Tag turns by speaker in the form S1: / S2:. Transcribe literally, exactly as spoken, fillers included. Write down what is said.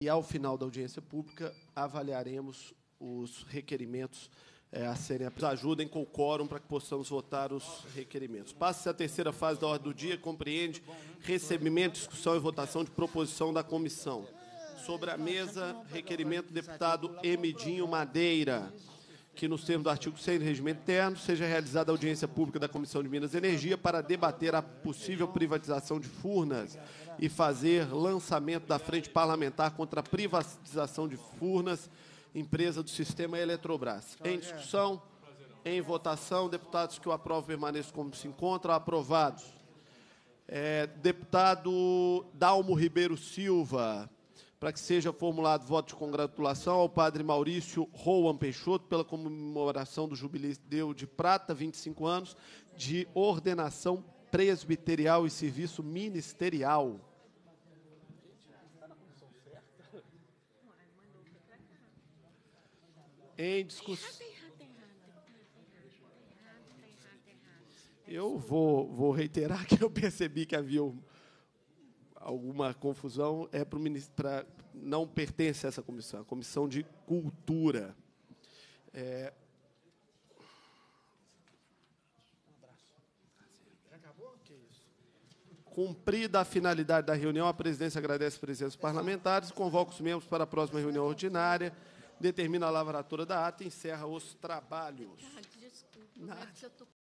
S1: E, ao final da audiência pública, avaliaremos os requerimentos é, a serem... Ajudem com o quórum para que possamos votar os requerimentos. Passa-se a terceira fase da ordem do dia, compreende recebimento, discussão e votação de proposição da comissão. Sobre a mesa, requerimento do deputado Emidinho Madeira, que, nos termos do artigo cem do Regimento Interno, seja realizada a audiência pública da Comissão de Minas e Energia para debater a possível privatização de Furnas e fazer lançamento da frente parlamentar contra a privatização de Furnas, empresa do sistema Eletrobras. Em discussão, em votação, deputados que o aprovam permaneçam como se encontram. Aprovados. É, deputado Dalmo Ribeiro Silva, para que seja formulado voto de congratulação ao padre Maurício Rowan Peixoto pela comemoração do Jubileu de Prata, vinte e cinco anos, de ordenação presbiterial e serviço ministerial. Em discussão... Eu vou, vou reiterar que eu percebi que havia alguma confusão, é para o ministro, para, não pertence a essa comissão, a Comissão de Cultura. É, cumprida a finalidade da reunião, a presidência agradece a presença dos parlamentares, convoca os membros para a próxima reunião ordinária, determina a lavratura da ata e encerra os trabalhos. Nada.